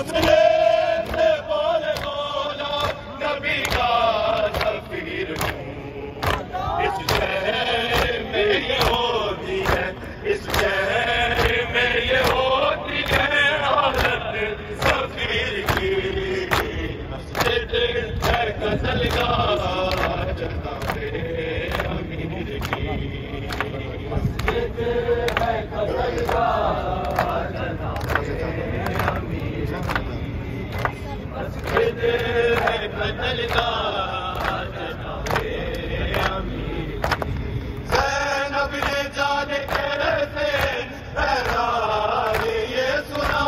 مسلم سے بولے مولا نبی کا سفیر ہوں اس شہر میں یہ ہوتی ہے اس شہر میں یہ ہوتی ہے حالت سفیر کی مسجد ہے قتلگاہ جناب امیر کی مسجد ہے قتلگاہ جناب امیر کی مسجد ہے قتلگاہ جناب امیر کی زینب نے جانے کیسے احرار یہ سنا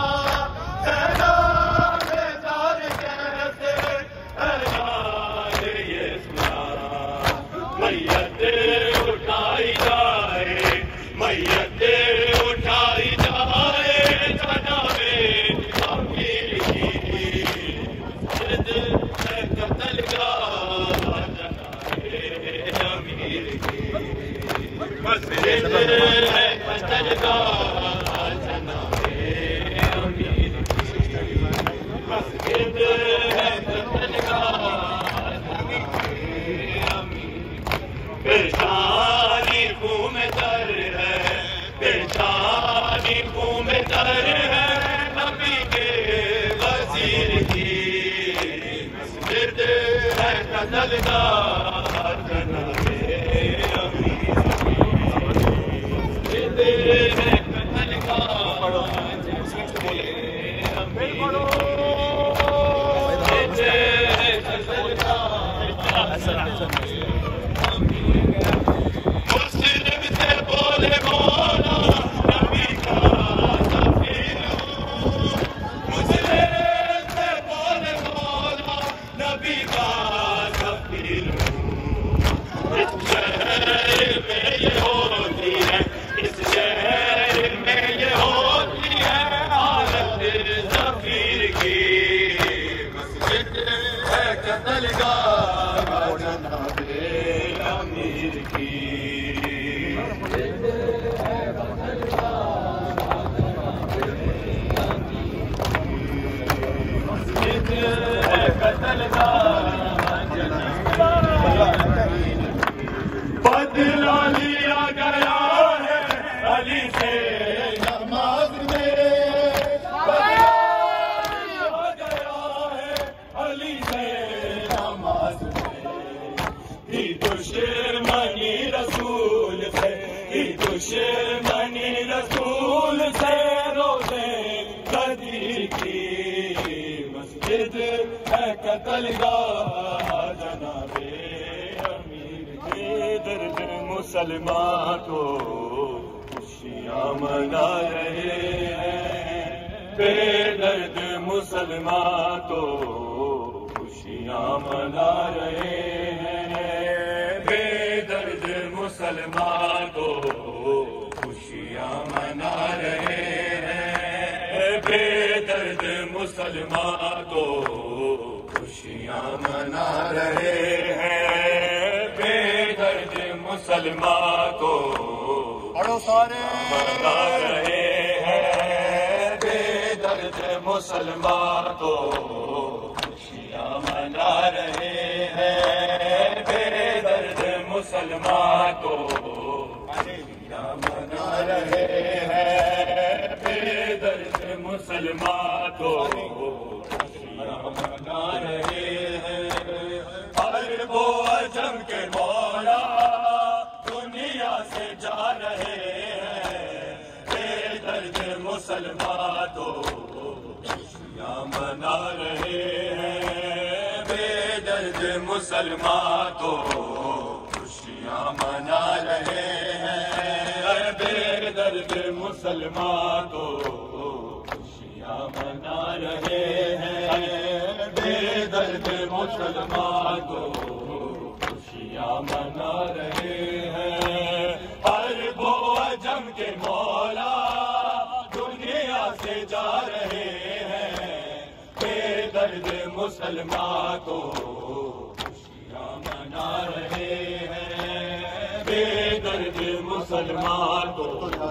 زینب نے جانے کیسے احرار یہ سنا میت اٹھائی جائے میت اٹھائی جائے جناب امیر کی مسجد ہے قتلگاہ جناب امیر کی مسجد ہے قتلگاہ جناب امیر کی مسجد ہے قتلگاہ جناب امیر پریشانی خون میں تر ہے پریشانی خون میں تر ہے نبی کے وزیر کی مسجد ہے قتلگاہ جناب امیر کی مسجد ہے قتلگاہ مسلم سے بولے مولا نبی کا سفیر ہوں مسلم سے بولے مولا نبی کا سفیر ہوں اس شہر میں یہ ہوتی ہے اس شہر میں یہ ہوتی ہے حالت سفیر کی مسجد ہے قتلگاہ جناب امیر کی مسجد ہے قتلگاہ مسجد ہے قتلگاہ جناب بدلا لیا گیا ہے علی سے نماز میں بدلا لیا گیا ہے علی سے نماز میں ہی دشمنی رسول سے ہی دشمنی رسول سے روزے قدیر کی مسجد ہے قتلگاہ جناب امیر کی درد مسلمان کو خوشیاں منا رہے ہیں بے درد مسلمان تو خوشیاں منا رہے ہیں بے درد مسلمان تو خوشیاں منا رہے ہیں بے درد مسلمان تو خوشیاں منا رہے ہیں بے درد مسلمان کو منا رہے ہیں بے درد مسلمان تو خوشیاں منا رہے ہیں بے درد مسلمان تو خوشیاں منا رہے ہیں بے درد مسلمان تو خوشیاں منا رہے ہیں عرب و عجم کے مولا دنیا سے جا رہے ہیں بے درد مسلمان تو خوشیاں منا رہے ہیں بے درد مسلمان تو خوشیاں منا رہے ہیں بے درد مسلمان تو خوشیاں منا رہے ہیں بے درد مسلمان تو خوشیاں منا رہے ہیں عرب و عجم کے مولا دنیا سے جا رہے ہیں بے درد مسلمان کو خوشیاں منا رہے ہیں بے درد مسلمان مسلمان کو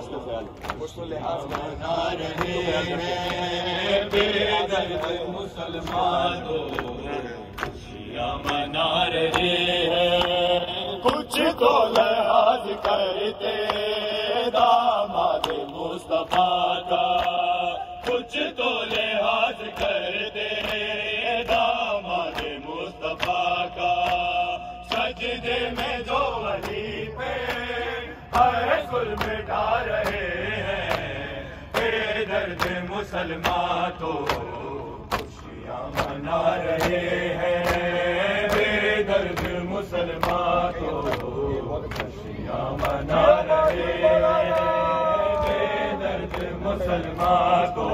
منا رہے ہیں، بے درد مسلمان کو خوشیاں منا رہے ہیں، کچھ تو لحاظ کرتے داماد مصطفیٰ کا، کچھ تو لحاظ کرتے داماد مصطفیٰ کا، سجدے میں جو ولی پہ ہر ظلم ڈھا رہے ہیں، بے درد مسلمان تو خوشیاں منا رہے ہیں، بے درد مسلمان تو خوشیاں منا رہے ہیں، بے درد مسلمان کو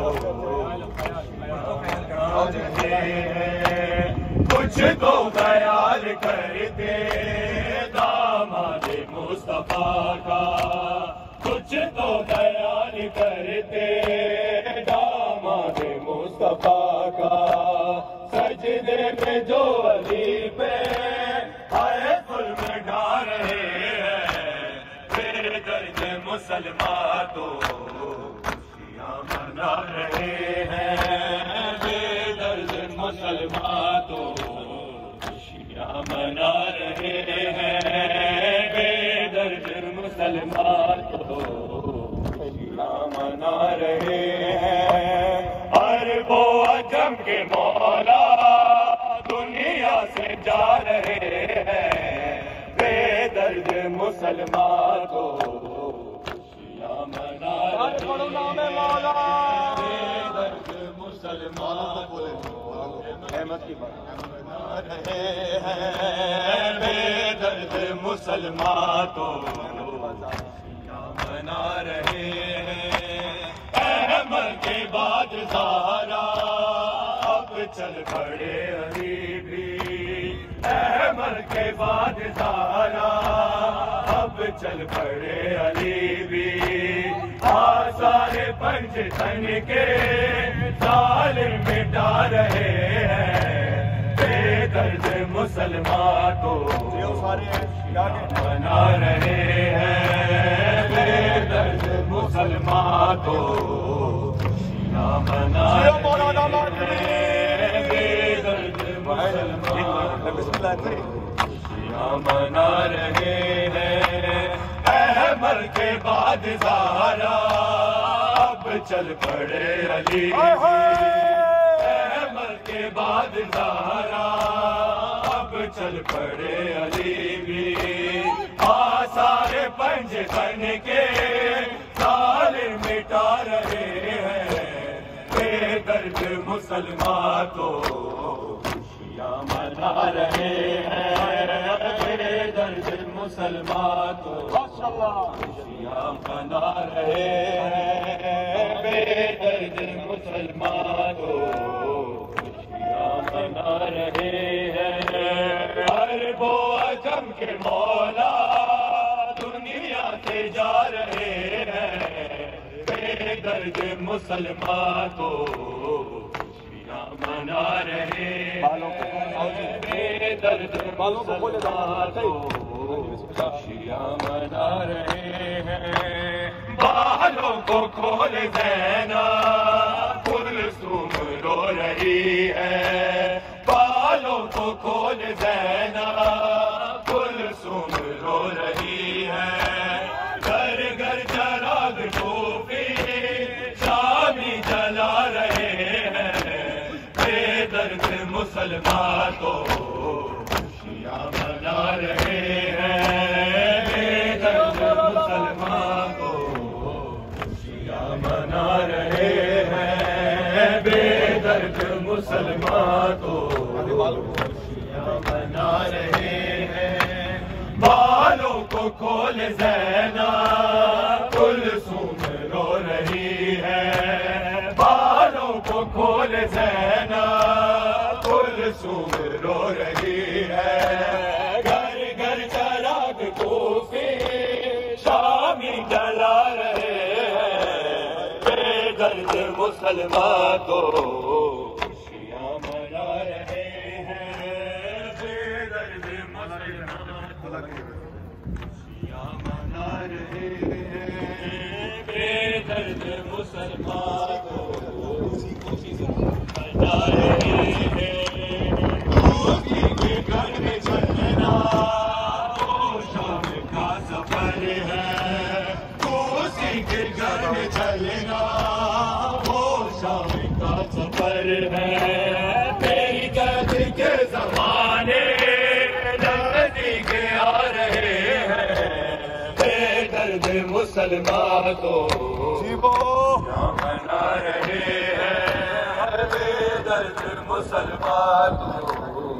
کچھ تو خیال کرتے داماد مصطفیٰ کا، کچھ تو خیال کرتے داماد مصطفیٰ کا، سجدے میں جو علی پہ ہر ظلم ڈھا رہے ہیں، بے درد مسلمان تو خوشیاں منا رہے ہیں، بے درد مسلمان تو خوشیاں منا رہے ہیں، بے درد مسلمان تو خوشیاں منا رہے ہیں، عرب و عجم کے مولا دنیا سے جا رہے ہیں، بے درد مسلمان کو خوشیاں منا رہے ہیں، بے درد مسلمان کو احمد کی بات منا رہے ہیں، بے درد مسلمان کو خوشیاں منا رہے ہیں، احمد کے بعد زہرا اب چل پڑے علی بھی، احمد کے بعد زہرا اب چل پڑے علی بھی، آثار پنجتن کے ظالم مٹا رہے ہیں، بے درد مسلمان کو منا رہے ہیں، بے درد مسلمان کو خوشیاں منا رہے ہیں، بے درد مسلمان کو خوشیاں منا رہے ہیں، احمد کے بعد زہرا اب چل پڑے علی، احمد کے بعد زہرا اب چل پڑے علی بھی، آثار پنجتن کے ظالم مٹا رہے ہیں، بے درد مسلمان تو خوشیاں منا رہے ہیں، بے درد مسلمان تو خوشیاں منا رہے ہیں، بے درد مسلمان تو خوشیاں منا رہے ہیں، عرب و عجم کے مولا دنیا سے جا رہے ہیں، بے درد مسلمان تو خوشیاں منا رہے ہیں، بے درد مسلمان تو خوشیاں منا رہے ہیں، بالوں کو کھول دینا کلثوم رو رہی ہے، بالوں کو کھول دینا کلثوم رو رہی ہے، گھر گھر چراغ ٹوپی شامی جلا رہے ہیں، بے درد مسلمان کو خوشیاں منا رہے ہیں، بے درد مسلمان کو خوشیاں منا رہے ہیں، بے درد مسلمان کو خوشیاں منا رہے ہیں، بالوں کو کھول دینا کلثوم رو رہی ہے، بالوں کو کھول دینا کلثوم رو رہی ہے، گھر گھر چراغ کوفی شامی جلا رہے ہیں، بے درد مسلمان کو خوشیاں منا رہے ہیں، بے درد مسلمان کو خوشیاں منا رہے بے درد مسلمان کو بنا رہے ہیں، اسی کے گھر میں چلنا وہ شام کا سفر ہے، اسی کے گھر میں چلنا وہ شام کا سفر ہے، میری قید کے زمانے نزدیک آ رہے ہیں، بے درد مسلمان کو منا رہے ہیں، بے درد مسلمان کو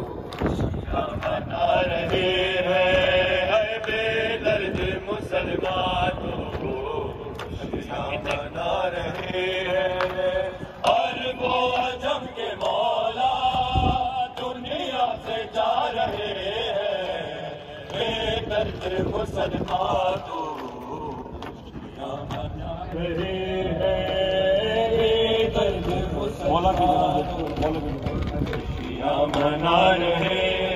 منا رہے ہیں، بے درد مسلمان کو منا رہے ہیں، اور وہ عجم کے مولا دنیا سے جا رہے ہیں، بے درد مسلمان کو منا رہے ہیں، بے درد مسلمان کو منا رہے ہیں۔